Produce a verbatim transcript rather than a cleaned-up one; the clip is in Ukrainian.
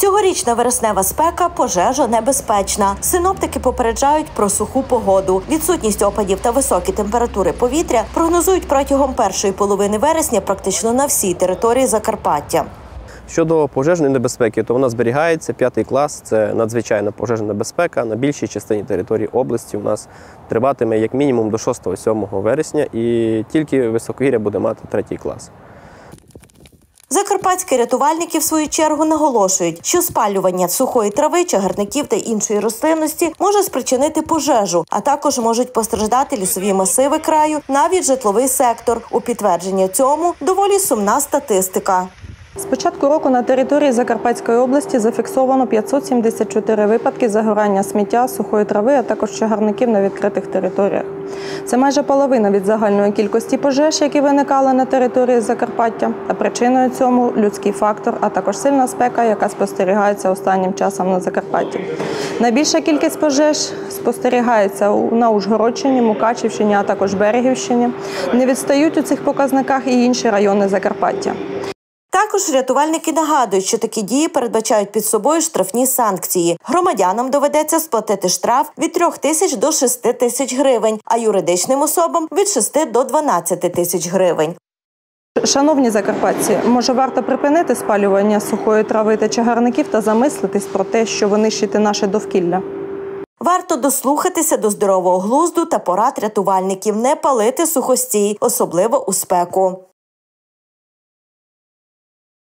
Цьогорічна вереснева спека – пожежа небезпечна. Синоптики попереджають про суху погоду. Відсутність опадів та високі температури повітря прогнозують протягом першої половини вересня практично на всій території Закарпаття. Щодо пожежної небезпеки, то вона зберігається. П'ятий клас – це надзвичайна пожежна небезпека. На більшій частині території області у нас триватиме як мінімум до шостого-сьомого вересня, і тільки високогір'я буде мати третій клас. Закарпатські рятувальники, в свою чергу, наголошують, що спалювання сухої трави, чагарників та іншої рослинності може спричинити пожежу, а також можуть постраждати лісові масиви краю, навіть житловий сектор. У підтвердження цьому доволі сумна статистика. З початку року на території Закарпатської області зафіксовано п'ятсот сімдесят чотири випадки загорання сміття, сухої трави, а також чагарників на відкритих територіях. Це майже половина від загальної кількості пожеж, які виникали на території Закарпаття. А причиною цьому – людський фактор, а також сильна спека, яка спостерігається останнім часом на Закарпатті. Найбільша кількість пожеж спостерігається на Ужгородщині, Мукачівщині, а також Берегівщині. Не відстають у цих показниках і інші райони Закарпаття. Також рятувальники нагадують, що такі дії передбачають під собою штрафні санкції. Громадянам доведеться сплатити штраф від трьох тисяч до шести тисяч гривень, а юридичним особам – від шести до дванадцяти тисяч гривень. Шановні закарпатці, може варто припинити спалювання сухої трави та чагарників та замислитись про те, що ви нищите наше довкілля? Варто дослухатися до здорового глузду та порад рятувальників не палити сухостій, особливо у спеку.